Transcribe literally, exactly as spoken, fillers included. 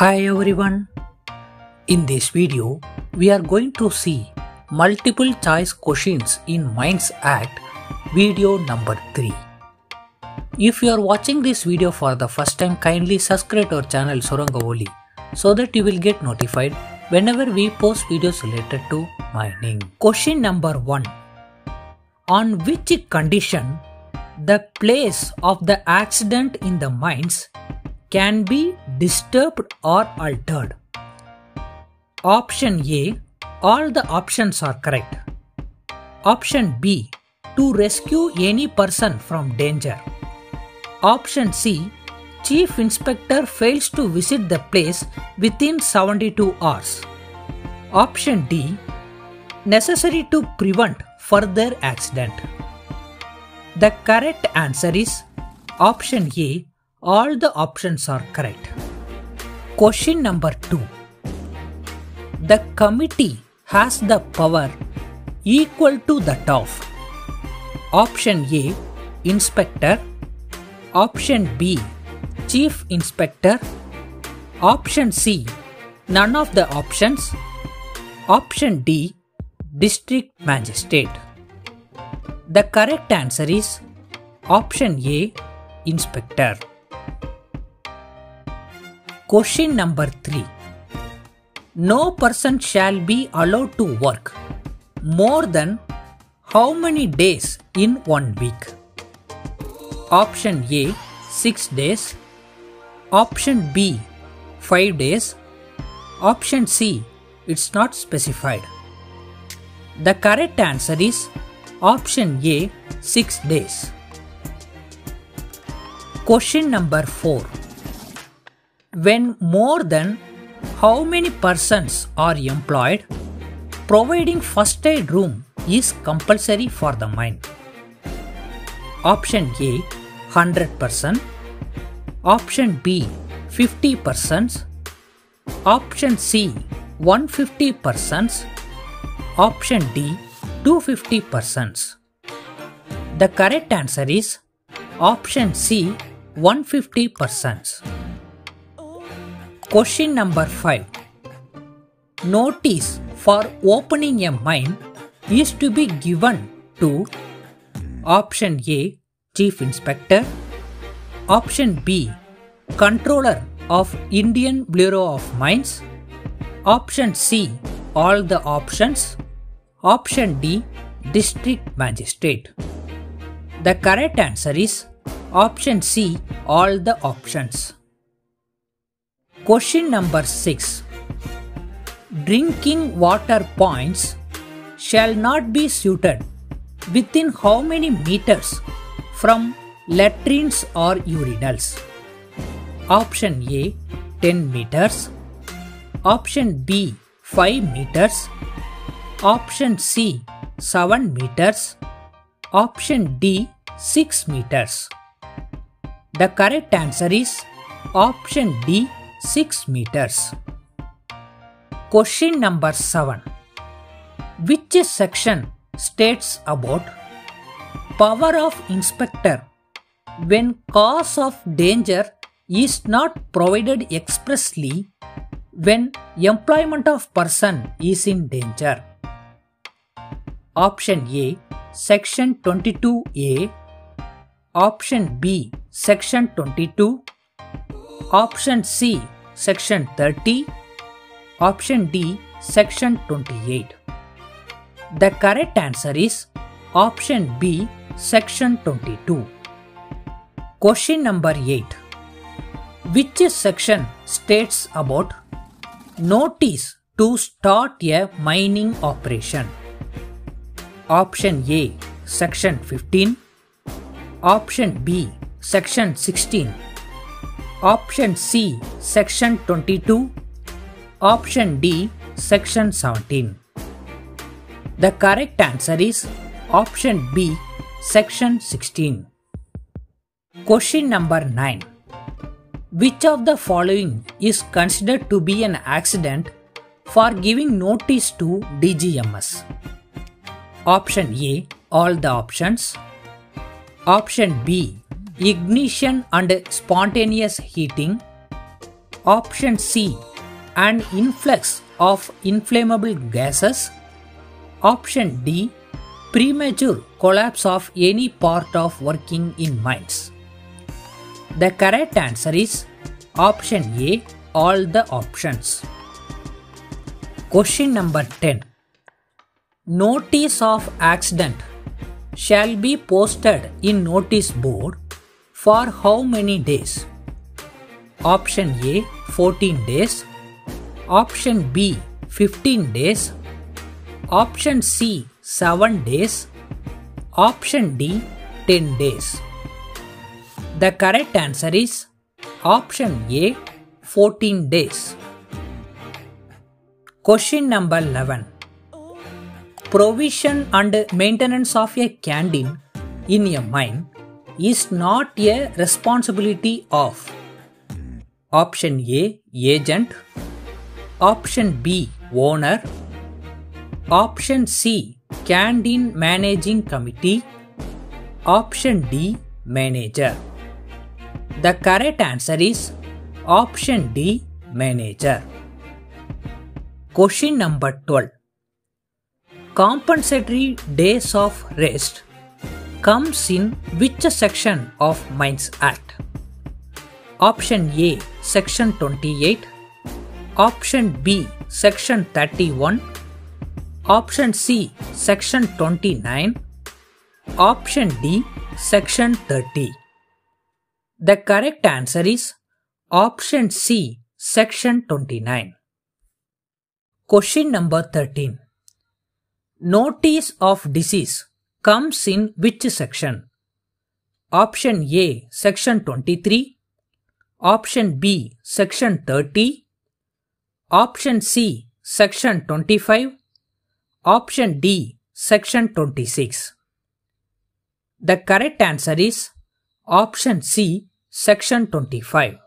Hi everyone. In this video, we are going to see multiple choice questions in Minds Act video number three. If you are watching this video for the first time, kindly subscribe to our channel Surangavoli so that you will get notified whenever we post videos related to mining. Question number one. On which condition the place of the accident in the mines can be disturbed or altered? Option A. All the options are correct. Option B. To rescue any person from danger. Option C. Chief Inspector fails to visit the place within seventy-two hours. Option D. Necessary to prevent further accident. The correct answer is option A. All the options are correct. Question number two. The committee has the power equal to that of option A. Inspector. Option B. Chief Inspector. Option C. None of the options. Option D. District Magistrate. The correct answer is option A. Inspector. Question number three. No person shall be allowed to work more than how many days in one week? Option A. six days. Option B. five days. Option C. It's not specified. The correct answer is option A. six days. Question number four. When more than how many persons are employed, providing first aid room is compulsory for the mine? Option A. one hundred percent. Option B. fifty percent. Option C. one hundred fifty percent. Option D. two hundred fifty percent. The correct answer is option C. one hundred fifty percent. Question number five. Notice for opening a mine is to be given to option A. Chief Inspector. Option B. Controller of Indian Bureau of Mines. Option C. All the options. Option D. District Magistrate. The correct answer is option C. All the options. Question number six. Drinking water points shall not be suited within how many meters from latrines or urinals? Option A. ten meters. Option B. five meters. Option C. seven meters. Option D. six meters. The correct answer is option D. six meters. Question number seven. Which section states about power of inspector when cause of danger is not provided expressly when employment of person is in danger? Option A. Section twenty-two A. Option B. Section twenty-two. Option C. Section thirty. Option D. Section twenty-eight. The correct answer is option B. Section twenty-two. Question number eight. Which section states about notice to start a mining operation? Option A. Section fifteen. Option B. Section sixteen. Option C. Section twenty-two. Option D. Section seventeen. The correct answer is option B. Section sixteen. Question number nine. Which of the following is considered to be an accident for giving notice to D G M S? Option A. All the options. Option B. Ignition and spontaneous heating. Option C. An influx of inflammable gases. Option D. Premature collapse of any part of working in mines. The correct answer is option A, all the options. Question number ten. Notice of accident shall be posted in notice board for how many days? Option A, fourteen days. Option B, fifteen days. Option C, seven days. Option D, ten days. The correct answer is option A, fourteen days. Question number eleven. Provision and maintenance of a canteen in a mine is not a responsibility of option A, agent. Option B, owner. Option C, canteen managing committee. Option D, manager. The correct answer is option D, manager. Question number twelve. Compensatory days of rest comes in which section of Mines Act? Option A, Section twenty-eight. Option B, Section thirty-one. Option C, Section twenty-nine. Option D, Section thirty. The correct answer is option C, Section twenty-nine. Question number thirteen. Notice of disease comes in which section? Option A, Section twenty-three. Option B, Section thirty. Option C, Section twenty-five. Option D, Section twenty-six. The correct answer is option C, Section twenty-five.